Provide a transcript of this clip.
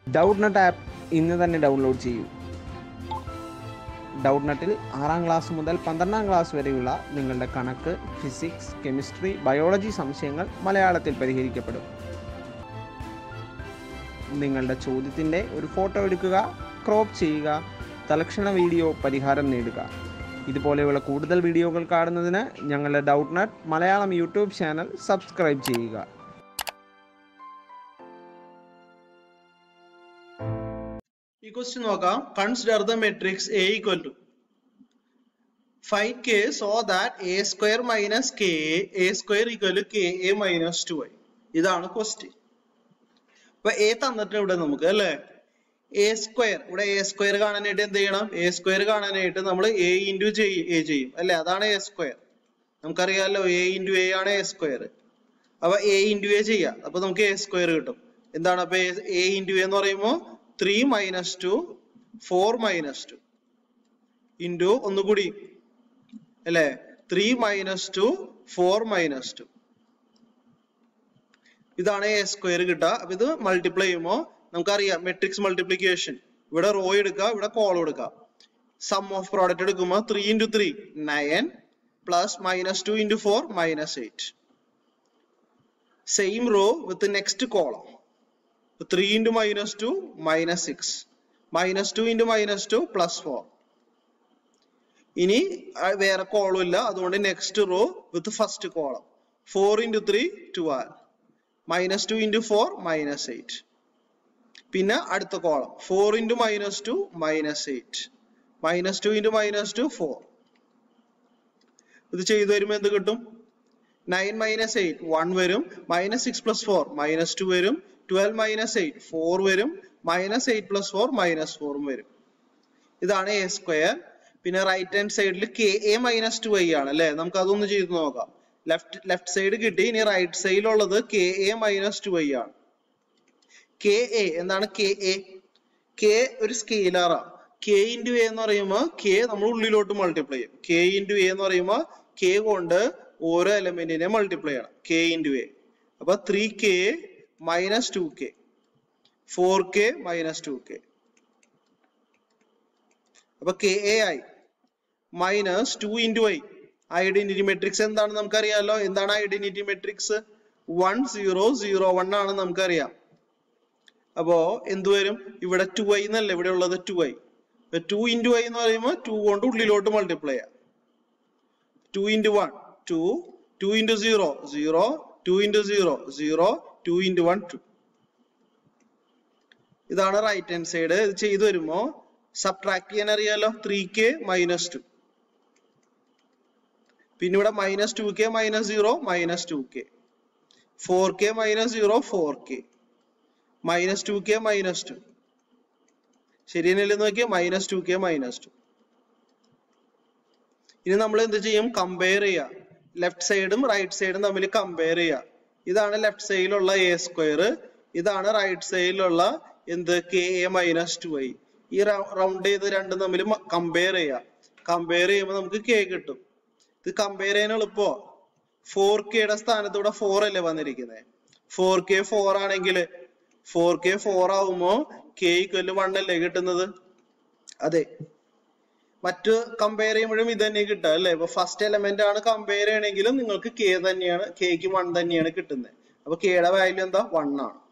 Doubtnut app ഇന്ന് തന്നെ download ചെയ്യൂ. ഡൗട്ട്നട്ടിൽ 6ാം ക്ലാസ് മുതൽ 12ാം ക്ലാസ് വരെയുള്ള നിങ്ങളുടെ കണക്ക്, ഫിസിക്സ്, കെമിസ്ട്രി, ബയോളജി സംശയങ്ങൾ മലയാളത്തിൽ പരിഹരിക്കപ്പെടും. നിങ്ങളുടെ ചോദ്യത്തിൻ്റെ ഒരു ഫോട്ടോ എടുക്കുക, ക്രോപ്പ് ചെയ്യുക, തലക്ഷണ വീഡിയോ പരിഹാരം നേടുക. ഇതുപോലെയുള്ള കൂടുതൽ വീഡിയോകൾ കാണുന്നതിന് ഞങ്ങളുടെ Doubtnut Malayalam YouTube channel subscribe ചെയ്യുക. ഈ ക്വസ്റ്റ്യൻ നോക്കാം. Consider the matrix A equal to find K so that A square minus KA, A square equal to KA minus 2I. ഇതാണ് ക്വസ്റ്റ്യൻ. അപ്പൊ A തന്നിട്ട് ഇവിടെ നമുക്ക് അല്ലേ A square, ഇവിടെ A square കാണാനായിട്ട് എന്ത് ചെയ്യണം? A square കാണാനായിട്ട് നമ്മൾ A into A ചെയ്യും അല്ലെ, അതാണ് A square. നമുക്കറിയാലോ A into A ആണ് A square. അപ്പൊ A into A ചെയ്യാം, അപ്പൊ നമുക്ക് A square കിട്ടും. എന്താണ് അപ്പൊ A into A എന്ന് പറയുമ്പോൾ 3 minus 2 4 minus 2 into ഒന്നുകൂടി അല്ലേ 3 minus 2 4 minus 2. ഇതാണ് A square കിട്ടുക. അപ്പൊ ഇത് മൾട്ടിപ്ലൈ ചെയ്യുമ്പോൾ നമുക്കറിയാം മെട്രിക്സ് മൾട്ടിപ്ലിക്കേഷൻ. ഇവിടെ റോ എടുക്കുക, ഇവിടെ കോളം എടുക്കുക. സം ഓഫ് പ്രോഡക്റ്റ് എടുക്കുമ്പോൾ 3 into 3 9 plus minus 2 into 4 minus 8. Same row with the next column. 3 into minus 2 minus 6 minus 2 into minus 2 plus 4. ഇനി വേറെ കോളം ഇല്ല, അതുകൊണ്ട് next row with first column 4 into 3 12 minus 2 into 4 minus 8. പിന്നെ അടുത്ത column 4 into minus 2 minus 8 minus 2 into minus 2 4. ഇത് ചെയ്തു വരുമ്പോൾ എന്ത് കിട്ടും? 9 minus 8 1 വരും, minus 6 plus 4 minus 2 വരും, 12 minus 8 4 വരും, minus 8 plus 4 minus 4 വരും. ഇതാണ് A square. പിന്നെ റൈറ്റ് ഹാൻഡ് സൈഡിൽ KA minus 2I ആണ് അല്ലെ. നമുക്ക് അതൊന്ന് ചെയ്ത് നോക്കാം. ലെഫ്റ്റ് സൈഡ് കിട്ടി, ഇനി റൈറ്റ് സൈഡിലുള്ളത് KA minus 2I ആണ്. KA എന്താണ്? K ഒരു സ്കെയിലറാ. K into A എന്ന് പറയുമ്പോൾ K നമ്മൾ ഉള്ളിലോട്ട് മൾട്ടിപ്ലൈ ചെയ്യും. K into A എന്ന് പറയുമ്പോൾ K കൊണ്ട് ഓരോ എലമെന്റിനെ മൾട്ടിപ്ലൈ ചെയ്യണം. K into A. അപ്പൊ 3K minus 2K 4K minus 2K. അപ്പൊ KAI minus 2 into I. Identity matrix എന്താണ് നമുക്കറിയാലോ. എന്താണ് ഐഡന്റിറ്റി മെട്രിക്സ്? 1 0 0 1 ആണ് നമുക്കറിയാം. അപ്പോ എന്ത് വരും? ഇവിടെ 2I എന്നല്ല ഇവിടെ ഉള്ളത് 2I. 2 into I എന്ന് പറയുമ്പോൾ 2 കൊണ്ട് ഉള്ളിലോട്ട് മൾട്ടിപ്ലൈ ചെയ്യാം. 2 into 1 2 2 into 0 0 2 into 0 0 2 into 1 2. ഇതാണ് റൈറ്റ് ഹാൻഡ് സൈഡ്. ഇത് ചെയ്തു വരുമ്പോ സബ്ട്രാക്ട് ചെയ്യാൻ അറിയാലോ. 3K minus 2. പിന്നെ ഇവിടെ minus 2K minus 0 minus 2K 4K minus 0 4K minus 2K minus 2. ശരിയല്ലേ നോക്കിയാ minus 2K minus 2. ഇനി നമ്മൾ എന്ത് ചെയ്യും? കമ്പയർ ചെയ്യാം. ലെഫ്റ്റ് സൈഡും റൈറ്റ് സൈഡും തമ്മിൽ കമ്പയർ ചെയ്യാം. ഇതാണ് ലെഫ്റ്റ് സൈഡിലുള്ള A സ്ക്വയർ, ഇതാണ് റൈറ്റ് സൈഡിലുള്ള എന്ത് KA minus 2I. ഈ റൗണ്ട് ചെയ്ത് രണ്ടും തമ്മിൽ കമ്പയർ ചെയ്യാം. കമ്പയർ ചെയ്യുമ്പോൾ നമുക്ക് K കിട്ടും. ഇത് കമ്പയർ ചെയ്യാൻ എളുപ്പോ. 4Kയുടെ സ്ഥാനത്ത് ഇവിടെ 4 അല്ലേ വന്നിരിക്കുന്നത്. 4K 4 ആണെങ്കിൽ 4K 4 ആവുമ്പോ K equal 1 അല്ലേ കിട്ടുന്നത്? അതെ, മറ്റു കമ്പയർ ചെയ്യുമ്പോഴും ഇത് തന്നെ കിട്ടുക അല്ലെ. ഇപ്പൊ ഫസ്റ്റ് എലമെന്റ് ആണ് കമ്പയർ ചെയ്യണമെങ്കിലും നിങ്ങൾക്ക് K തന്നെയാണ്, Kക്ക് 1 തന്നെയാണ് കിട്ടുന്നത്. അപ്പൊ Kയുടെ വാല്യൂ എന്താ? 1 ആണ്.